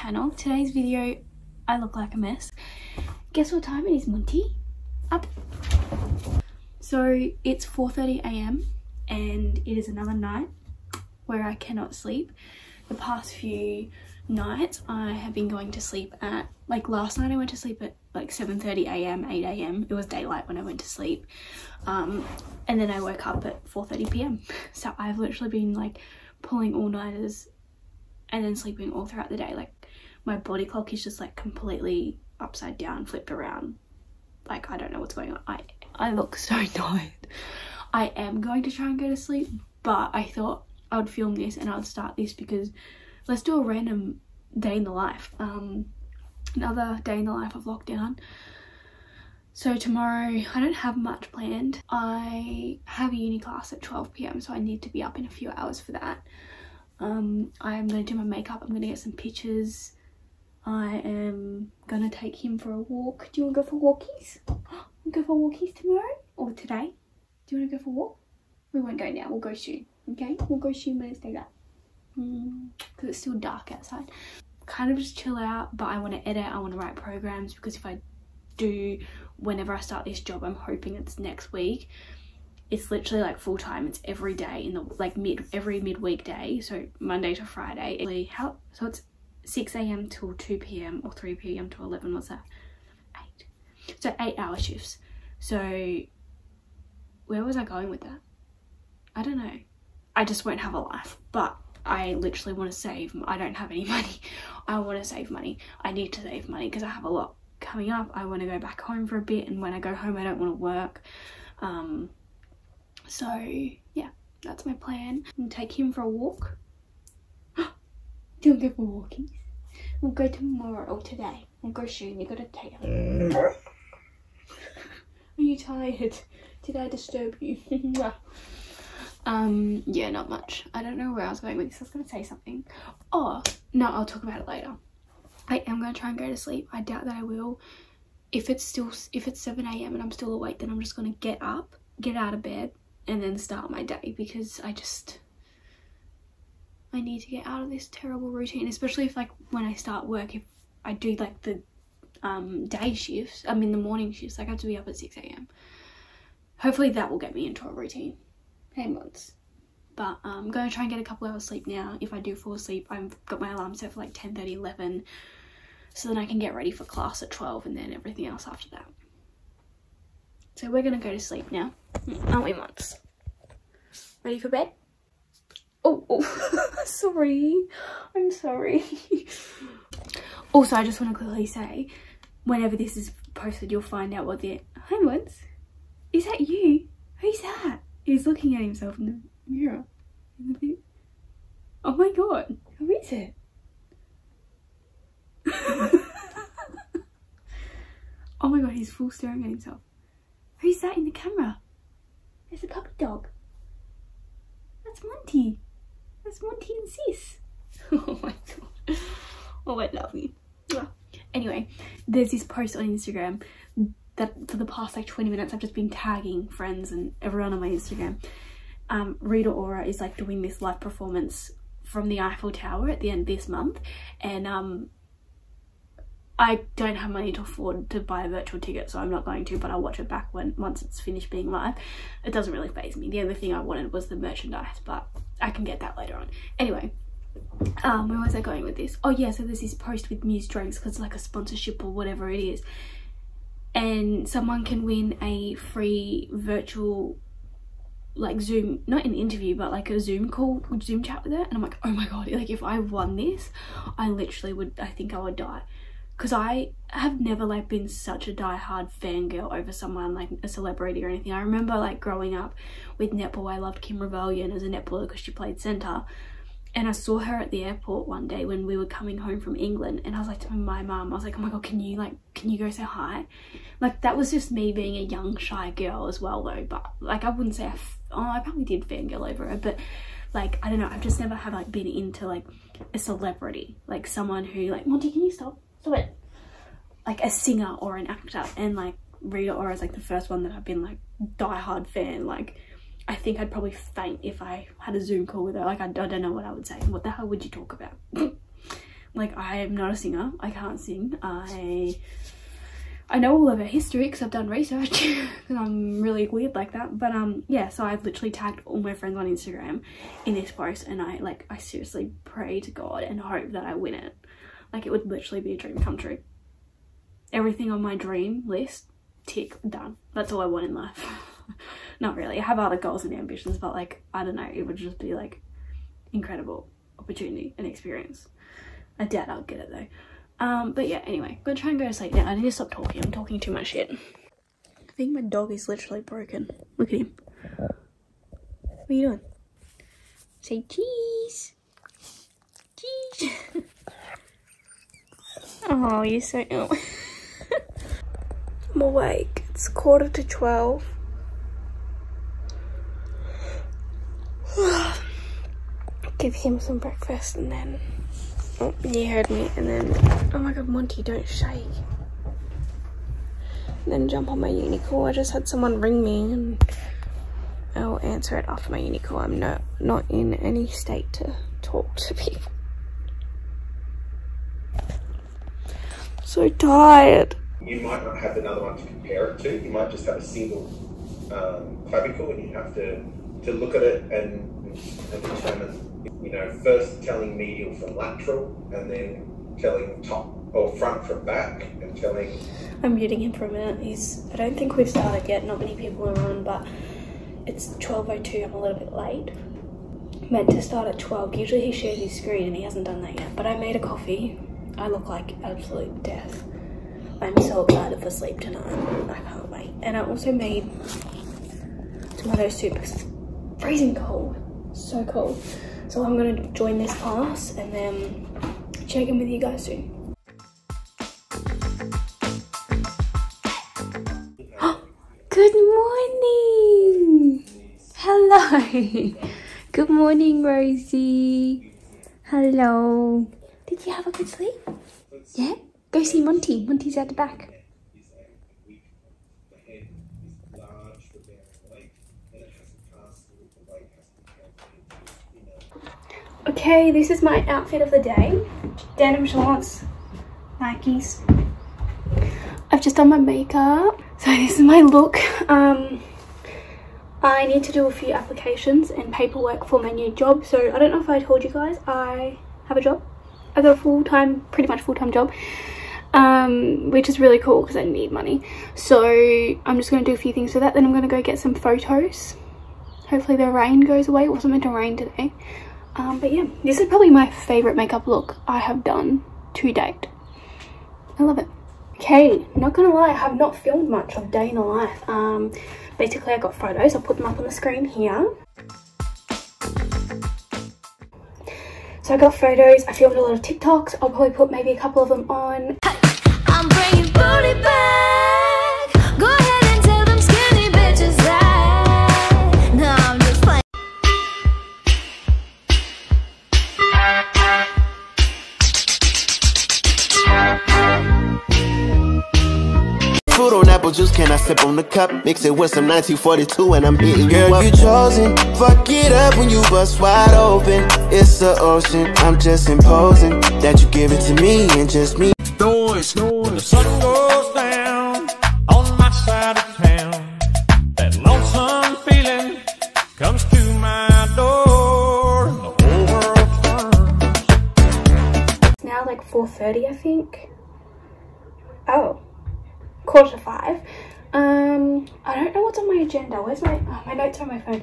channel. Today's video, I look like a mess. Guess what time it is, Monty? Up. So it's 4:30 AM and it is another night where I cannot sleep. The past few nights I have been going to sleep at, like last night I went to sleep at like 7:30 AM, 8 AM. It was daylight when I went to sleep. And then I woke up at 4:30 PM. So I've literally been like pulling all-nighters and then sleeping all throughout the day. Like my body clock is just like completely upside down, flipped around. Like I don't know what's going on. I look so tired. I am going to try and go to sleep, but I thought I would film this and I would start this because let's do a random day in the life. Another day in the life of lockdown. So tomorrow I don't have much planned. I have a uni class at 12 PM, so I need to be up in a few hours for that. I'm going to do my makeup. I'm going to get some pictures. I am going to take him for a walk. Do you want to go for walkies? We'll go for walkies tomorrow or today. Do you want to go for a walk? We won't go now. We'll go soon. Okay? We'll go soon when it's daylight. Because it's still dark outside. Kind of just chill out, but I want to edit. I want to write programs because if I do, whenever I start this job, I'm hoping it's next week. It's literally like full time. It's every day in the like every midweek day, so Monday to Friday. So it's 6 AM till 2 PM or 3 PM to 11. What's that? 8. So 8-hour shifts. So where was I going with that? I don't know. I just won't have a life, but I literally want to save. I don't have any money. I want to save money. I need to save money because I have a lot coming up. I want to go back home for a bit, and when I go home I don't want to work. So yeah, that's my plan. I'm gonna take him for a walk. Do you want to go for walkies? We'll go tomorrow or today. We'll go soon. You gotta take him. Are you tired? Did I disturb you? Yeah, not much. I don't know where I was going with this. I was gonna say something. Oh no, I'll talk about it later. I am gonna try and go to sleep. I doubt that I will. If it's 7 AM and I'm still awake, then I'm just gonna get up, get out of bed, and then start my day because I need to get out of this terrible routine, especially if like when I start work, if I do like the day shifts, the morning shifts, like I have to be up at 6 AM. Hopefully that will get me into a routine. Hey months. But I'm going to try and get a couple hours sleep now. If I do fall asleep, I've got my alarm set for like 10:30, 11, so then I can get ready for class at 12 and then everything else after that. So we're going to go to sleep now, aren't we, months? Ready for bed? Oh, sorry. I'm sorry. Also, I just want to quickly say, whenever this is posted, you'll find out what the... Hi, months. Is that you? Who's that? He's looking at himself in the mirror. Oh my god, who is it? Oh my god, he's full staring at himself. Who's that in the camera? There's a puppy dog. That's Monty. That's Monty and Sis. Oh my god. Oh, I love you. Anyway, there's this post on Instagram that for the past like 20 minutes I've just been tagging friends and everyone on my Instagram. Rita Ora is like doing this live performance from the Eiffel Tower at the end of this month, and I don't have money to afford to buy a virtual ticket, so I'm not going to, but I'll watch it back once it's finished being live. It doesn't really faze me. The only thing I wanted was the merchandise, but I can get that later on. Anyway, where was I going with this? Oh yeah, so there's this post with Muse Drinks because it's like a sponsorship or whatever it is, and someone can win a free virtual like Zoom, not an interview, but like a Zoom call, Zoom chat with her. And I'm like, oh my god, like if I won this, I literally would, I think I would die. Because I have never like been such a die-hard fangirl over someone like a celebrity or anything. I remember like growing up with netball, I loved Kim Rebellion as a netballer because she played centre. And I saw her at the airport one day when we were coming home from England, and I was like to my mum, I was like, oh my god, can you go say hi? Like that was just me being a young shy girl as well though, but like I wouldn't say I probably did fangirl over her, but like I don't know, I've just never have like been into like a celebrity, like someone who like, Monty, can you stop it, like a singer or an actor. And like Rita Ora is like the first one that I've been like die-hard fan. Like I think I'd probably faint if I had a Zoom call with her. Like I don't know what I would say. What the hell would you talk about? Like, I am not a singer, I can't sing. I know all of her history because I've done research because I'm really weird like that. But yeah, so I've literally tagged all my friends on Instagram in this post, and I seriously pray to God and hope that I win it. Like, it would literally be a dream come true. Everything on my dream list, tick, done. That's all I want in life. Not really. I have other goals and ambitions, but like, I don't know, it would just be like incredible opportunity and experience. I doubt I'll get it though. But yeah, anyway, I'm gonna try and go to sleep now. I need to stop talking. I'm talking too much shit. I think my dog is literally broken. Look at him. What are you doing? Say cheese. Cheese. Oh, you're so ill. I'm awake. It's 11:45. Give him some breakfast and then... Oh, you heard me, and then, oh my god, Monty, don't shake. And then jump on my uni call. I just had someone ring me and I'll answer it after my uni call. I'm not in any state to talk to people. So tired. You might not have another one to compare it to. You might just have a single clavicle, and you have to look at it and determine, you know, first telling medial from lateral, and then telling top or front from back, and telling... I'm muting him for a minute. I don't think we've started yet. Not many people are on, but it's 12:02. I'm a little bit late. Meant to start at 12. Usually he shares his screen and he hasn't done that yet. But I made a coffee. I look like absolute death. I'm so excited for sleep tonight. I can't wait. And I also made tomato soup because it's freezing cold. So cold. So I'm gonna join this class and then check in with you guys soon. Good morning! Hello! Good morning, Rosie. Hello. Did you have a good sleep? Yeah? Go see Monty. Monty's at the back. Okay, this is my outfit of the day. Denim shorts, Nikes. I've just done my makeup. So this is my look. I need to do a few applications and paperwork for my new job. So I don't know if I told you guys, I have a job. I got a full-time, pretty much full-time job. Which is really cool because I need money. So I'm just going to do a few things for that. Then I'm going to go get some photos. Hopefully the rain goes away. It wasn't meant to rain today. But yeah, this is probably my favourite makeup look I have done to date. I love it. Okay, not gonna lie, I have not filmed much of day in the life. Basically I got photos. I'll put them up on the screen here. So I got photos. I filmed a lot of TikToks. I'll probably put maybe a couple of them on. I'm bringing booty back. Go ahead and tell them skinny bitches that. No, I'm just playing. Food on apple juice, can I sip on the cup? Mix it with some 1942 and I'm hitting you up. Girl, you chosen. Fuck it up when you bust wide open. It's the ocean. I'm just imposing that you give it to me and just me. When the sun goes down on my side of town, that lonesome feeling comes to my door and the whole world turns. It's now like 4:30, I think. Oh, 4:45. I don't know what's on my agenda. Where's my notes are on my phone.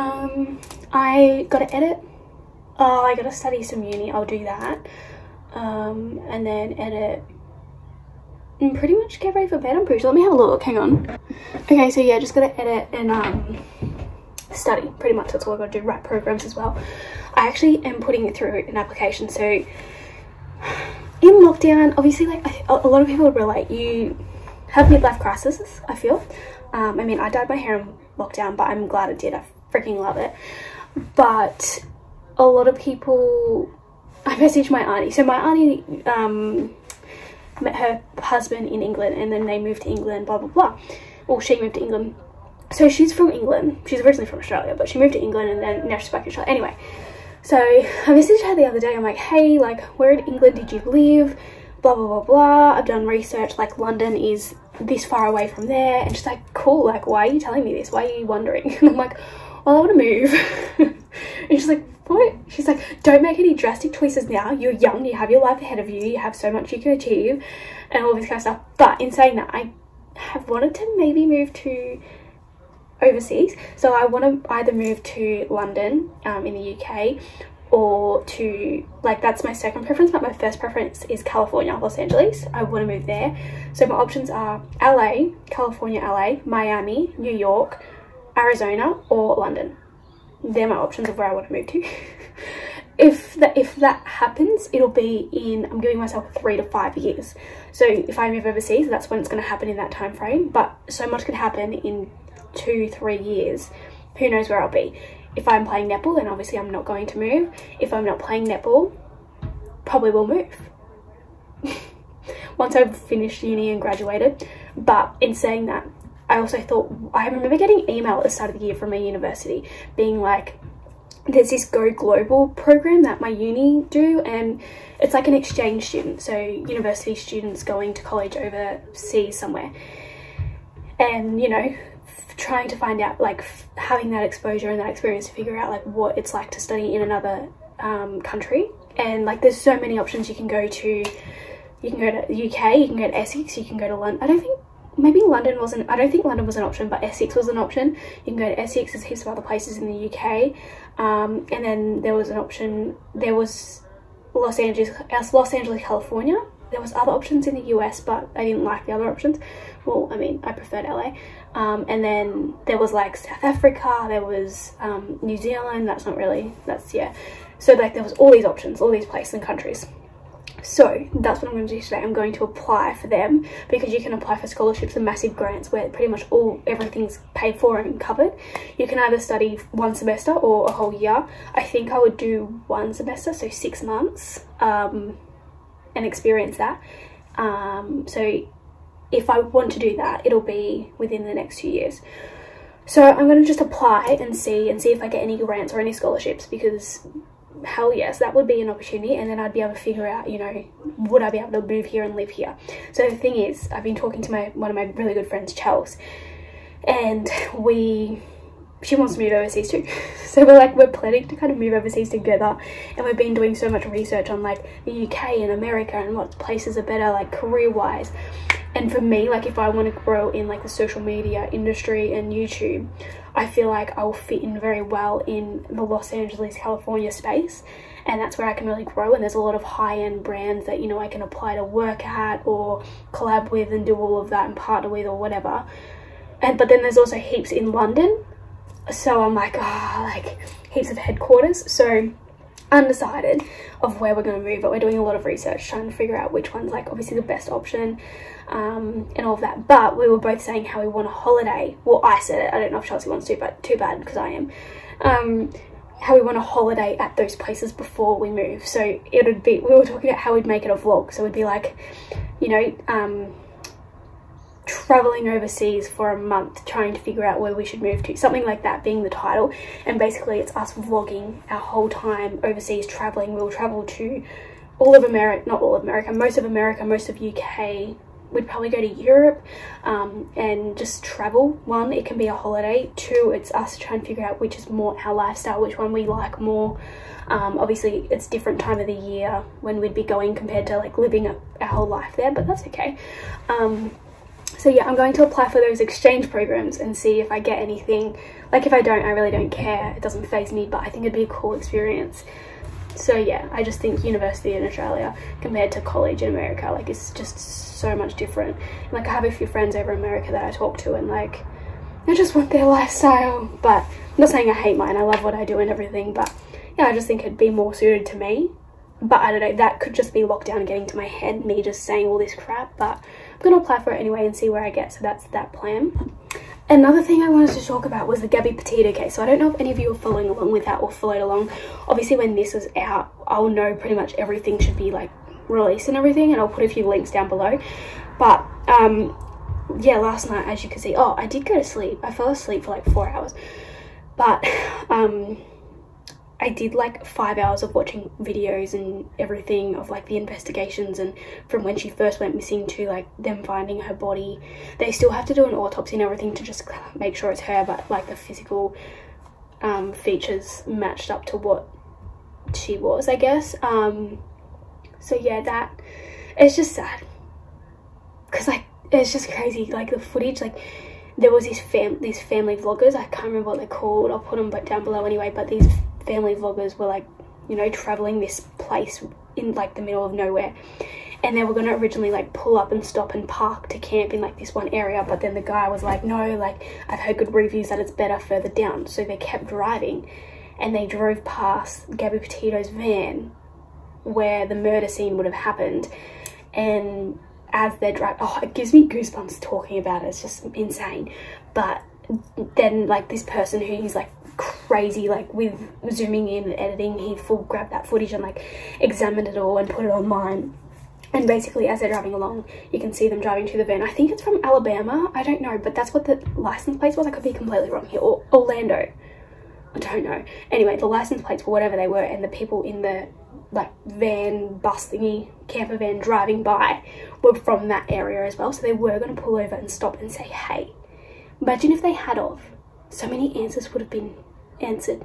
I gotta edit. I gotta study some uni. I'll do that. And then edit and pretty much get ready for bed. I'm pretty sure. Let me have a look. Hang on. Okay, so yeah, just gotta edit and study. Pretty much that's all I gotta do. Write programs as well. I actually am putting it through an application. So in lockdown, obviously, like a lot of people would relate. You have midlife crises, I feel. I mean, I dyed my hair in lockdown, but I'm glad I did. I freaking love it. But a lot of people, I messaged my auntie. So my auntie met her husband in England, and then they moved to England, blah, blah, blah. Well, she moved to England. So she's from England. She's originally from Australia, but she moved to England, and then now she's back in Australia. Anyway, So I messaged her the other day. I'm like, hey, like, where in England did you live? Blah, blah, blah, blah. I've done research, like London is this far away from there. And she's like, cool, like, why are you telling me this? Why are you wondering? And I'm like, well, I want to move. And she's like, what? She's like, don't make any drastic choices now. You're young, you have your life ahead of you, you have so much you can achieve and all this kind of stuff. But in saying that, I have wanted to maybe move to overseas. So I want to either move to London in the UK, or to, like, that's my second preference, but my first preference is California, Los Angeles. I want to move there. So my options are LA, California, LA, Miami, New York, Arizona, or London. They're my options of where I want to move to. If that happens, it'll be in, I'm giving myself 3 to 5 years. So if I move overseas, that's when it's going to happen in that time frame. But so much could happen in 2-3 years. Who knows where I'll be. If I'm playing netball, then obviously I'm not going to move. If I'm not playing netball, probably will move once I've finished uni and graduated. But in saying that, I also thought, I remember getting email at the start of the year from my university being like, there's this Go Global program that my uni do, and it's like an exchange student, so university students going to college overseas somewhere, and, you know, trying to find out, like, having that exposure and that experience to figure out like what it's like to study in another country. And like, there's so many options you can go to. You can go to the UK, you can go to Essex, you can go to London. I don't think London was an option, but Essex was an option. You can go to Essex. There's heaps of other places in the UK. And then there was an option, there was Los Angeles, California. There was other options in the US, but I didn't like the other options. Well, I mean, I preferred LA. And then there was like South Africa, there was New Zealand. Yeah. So like, there was all these options, all these places and countries. So that's what I'm going to do today. I'm going to apply for them, because you can apply for scholarships and massive grants where pretty much everything's paid for and covered. You can either study 1 semester or a whole year. I think I would do 1 semester, so 6 months, and experience that. So if I want to do that, it'll be within the next 2 years. So I'm going to just apply and see if I get any grants or any scholarships, because hell yes, that would be an opportunity. And then I'd be able to figure out, you know, would I be able to move here and live here. So the thing is, I've been talking to one of my really good friends, Chels, and she wants to move overseas too. So we're planning to kind of move overseas together, and we've been doing so much research on like the UK and America and what places are better, like career wise. And for me, like, if I want to grow in like the social media industry and YouTube, I feel like I'll fit in very well in the Los Angeles, California space. And that's where I can really grow. And there's a lot of high-end brands that, you know, I can apply to work at or collab with and do all of that and partner with or whatever. But then there's also heaps in London. So I'm like, like heaps of headquarters. So undecided of where we're going to move, but we're doing a lot of research trying to figure out which one's like obviously the best option, and all of that. But we were both saying how we want a holiday. Well, I said it, I don't know if Chelsea wants to, but too bad because I am. How we want a holiday at those places before we move. So it would be, we were talking about how we'd make it a vlog. So it'd be like, you know, traveling overseas for a month, trying to figure out where we should move to, something like that being the title. And basically it's us vlogging our whole time overseas traveling. We'll travel to all of America, not all of America, most of UK. We'd probably go to Europe, and just travel. 1, it can be a holiday. 2, it's us trying to figure out which is more our lifestyle, which one we like more. Obviously it's different time of the year when we'd be going compared to like living our whole life there, but that's okay. So yeah, I'm going to apply for those exchange programs and see if I get anything. Like, if I don't, I really don't care. It doesn't faze me, but I think it'd be a cool experience. So yeah, I just think university in Australia compared to college in America, like, it's just so much different. And, like, I have a few friends over in America that I talk to, and like, I just want their lifestyle. But I'm not saying I hate mine, I love what I do and everything, but yeah, I just think it'd be more suited to me. But I don't know, that could just be lockdown getting to my head, me just saying all this crap. But I'm gonna apply for it anyway and see where I get. So that's that plan. Another thing I wanted to talk about was the Gabby Petito case. So I don't know if any of you are following along with that or followed along. Obviously when this is out, I'll know pretty much everything should be like released and everything, and I'll put a few links down below. But yeah, last night, as you can see, I did go to sleep. I fell asleep for like 4 hours. But I did like 5 hours of watching videos and everything of like the investigations, and from when she first went missing to like them finding her body. They still have to do an autopsy and everything to just make sure it's her, but like the physical features matched up to what she was, I guess. So yeah, that, it's just sad because like it's just crazy, like the footage, like there was these family vloggers, I can't remember what they're called, I'll put them down below anyway, but these family vloggers were like, you know, traveling this place in like the middle of nowhere, and they were going to originally like pull up and stop and park to camp in like this one area, but then the guy was like, no, like I've heard good reviews that it's better further down. So they kept driving, and they drove past Gabby Petito's van where the murder scene would have happened. And as they're driving, oh, it gives me goosebumps talking about it, it's just insane. But then like this person who he's like crazy, like with zooming in and editing, he full grabbed that footage and like examined it all and put it online. And basically as they're driving along, you can see them driving to the van. I think it's from Alabama, I don't know, but that's what the license plates was. I could be completely wrong here. Or Orlando, I don't know. Anyway, the license plates were whatever they were, and the people in the like van, bus thingy, camper van driving by were from that area as well. So they were going to pull over and stop and say, hey. Imagine if they had of. So many answers would have been answered.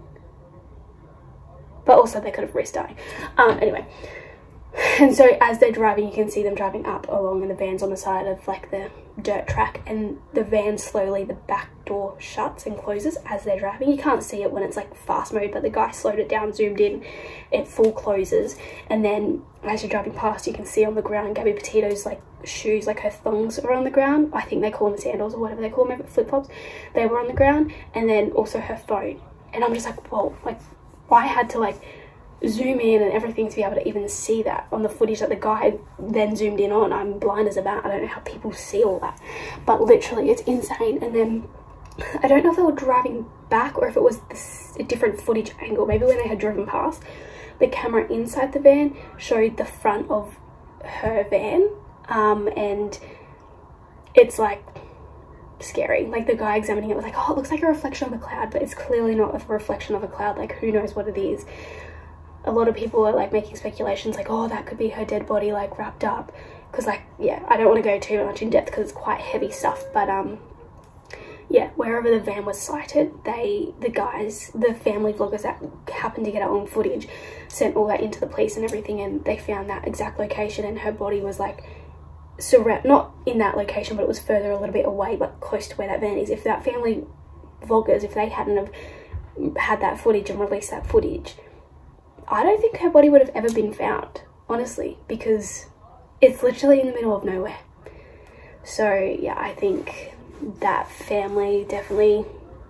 But also they could have risked dying. Anyway. And so as they're driving, you can see them driving up along, and the van's on the side of like the dirt track, and the van slowly, the back door shuts and closes as they're driving. You can't see it when it's like fast mode, but the guy slowed it down, zoomed in, it full closes. And then as you're driving past, you can see on the ground Gabby Petito's like shoes, like her thongs are on the ground. I think they call them sandals or whatever they call them, flip-flops. They were on the ground, and then also her phone. And I'm just like, whoa, like I had to like zoom in and everything to be able to even see that on the footage that the guy then zoomed in on. I'm blind as a bat, I don't know how people see all that, but literally it's insane. And then I don't know if they were driving back or if it was a different footage angle. Maybe when they had driven past, the camera inside the van showed the front of her van, and it's like scary. Like the guy examining it was like, oh, it looks like a reflection of a cloud, but it's clearly not a reflection of a cloud. Like who knows what it is. A lot of people are like making speculations like, oh, that could be her dead body like wrapped up, because like, yeah, I don't want to go too much in depth because it's quite heavy stuff, but yeah, wherever the van was sighted, the guys, the family vloggers that happened to get it on footage, sent all that into the police and everything, and they found that exact location, and her body was like not in that location, but it was further a little bit away, but close to where that van is. If that family vloggers, if they hadn't have had that footage and released that footage, I don't think her body would have ever been found, honestly, because it's literally in the middle of nowhere. So yeah, I think that family definitely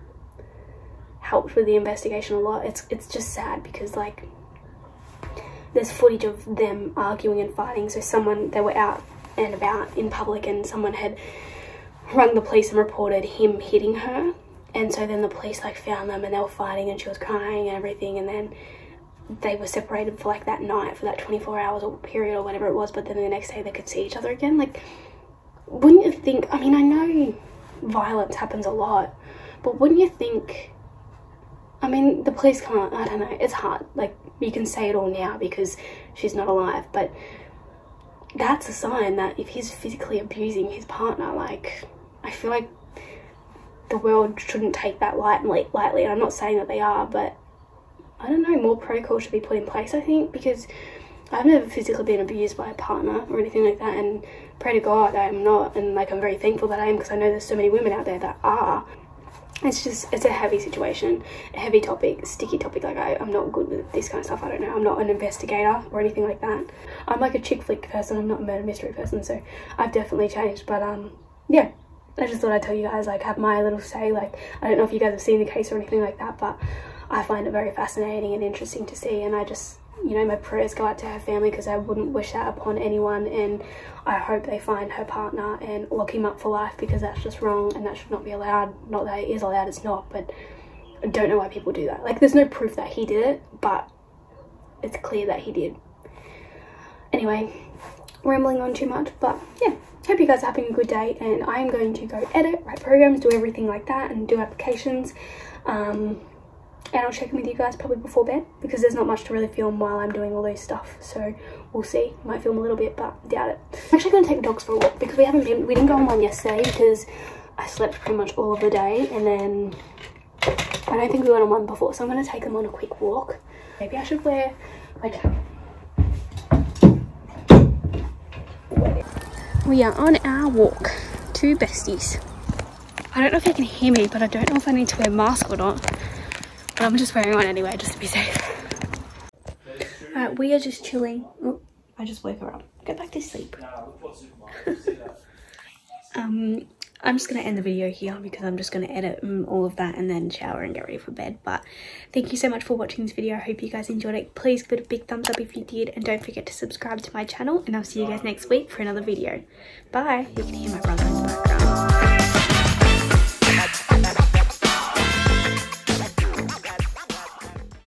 helped with the investigation a lot. It's just sad because like there's footage of them arguing and fighting. So they were out and about in public, and someone had rung the police and reported him hitting her, and so then the police like found them and they were fighting and she was crying and everything, and then they were separated for like that night, for that 24 hours or period or whatever it was, but then the next day they could see each other again. Like, wouldn't you think, I mean, I know violence happens a lot, but wouldn't you think, I mean, the police can't, I don't know, it's hard, like you can say it all now because she's not alive, but that's a sign that if he's physically abusing his partner, like, I feel like the world shouldn't take that lightly. And I'm not saying that they are, but I don't know, more protocols should be put in place, I think, because I've never physically been abused by a partner or anything like that, and pray to God I am not, and like I'm very thankful that I am, because I know there's so many women out there that are. It's a heavy situation, a heavy topic, sticky topic. Like I'm not good with this kind of stuff, I don't know, I'm not an investigator or anything like that. I'm like a chick flick person, I'm not a murder mystery person, so I've definitely changed, but yeah, I just thought I'd tell you guys, like, have my little say. Like, I don't know if you guys have seen the case or anything like that, but I find it very fascinating and interesting to see, and I just, you know, my prayers go out to her family because I wouldn't wish that upon anyone, and I hope they find her partner and lock him up for life, because that's just wrong and that should not be allowed. Not that it is allowed, it's not, but I don't know why people do that. Like, there's no proof that he did it, but it's clear that he did. Anyway, rambling on too much, but yeah, hope you guys are having a good day, and I'm going to go edit, write programs, do everything like that, and do applications. and I'll check in with you guys probably before bed, because there's not much to really film while I'm doing all this stuff, so we'll see. Might film a little bit, but doubt it. I'm actually going to take the dogs for a walk, because we didn't go on one yesterday because I slept pretty much all of the day, and then I don't think we went on one before, so I'm going to take them on a quick walk. Maybe I should wear my towel. We are on our walk, two besties. I don't know if you can hear me, but I don't know if I need to wear a mask or not. But I'm just wearing one anyway, just to be safe. Alright, we are just chilling. Oh, I just woke her up. Go back to sleep. I'm just going to end the video here because I'm just going to edit all of that and then shower and get ready for bed. But thank you so much for watching this video. I hope you guys enjoyed it. Please give it a big thumbs up if you did, and don't forget to subscribe to my channel, and I'll see you guys next week for another video. Bye. You can hear my brother in the background.